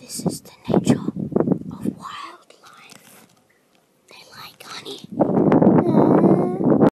This is the nature of wildlife. They like honey.